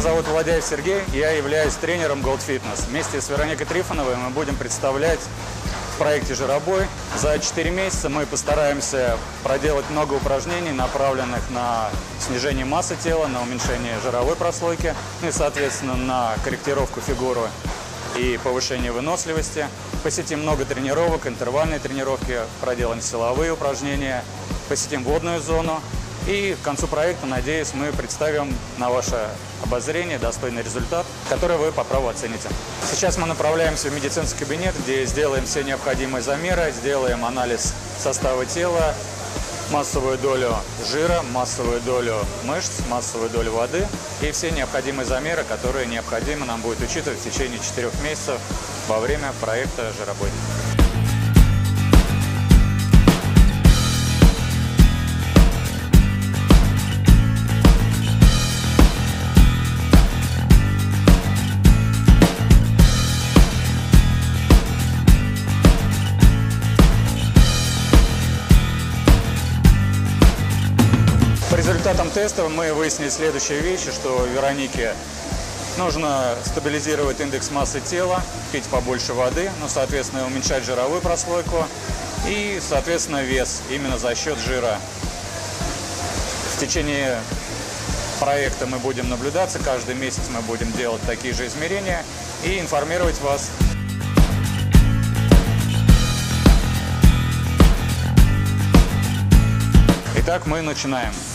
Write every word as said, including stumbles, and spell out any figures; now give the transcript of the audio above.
зовут Владяев Сергей, я являюсь тренером Gold Fitness. Вместе с Вероникой Трифоновой мы будем представлять в проекте «Жиробой». За четыре месяца мы постараемся проделать много упражнений, направленных на снижение массы тела, на уменьшение жировой прослойки, ну и, соответственно, на корректировку фигуры и повышение выносливости. Посетим много тренировок, интервальные тренировки, проделаем силовые упражнения, посетим водную зону. И к концу проекта, надеюсь, мы представим на ваше обозрение достойный результат, который вы по праву оцените. Сейчас мы направляемся в медицинский кабинет, где сделаем все необходимые замеры, сделаем анализ состава тела, массовую долю жира, массовую долю мышц, массовую долю воды и все необходимые замеры, которые необходимо нам будет учитывать в течение четырех месяцев во время проекта «Жиробой». По результатам теста мы выяснили следующие вещи, что Веронике нужно стабилизировать индекс массы тела, пить побольше воды, ну, соответственно, уменьшать жировую прослойку и, соответственно, вес именно за счет жира. В течение проекта мы будем наблюдаться, каждый месяц мы будем делать такие же измерения и информировать вас. Итак, мы начинаем.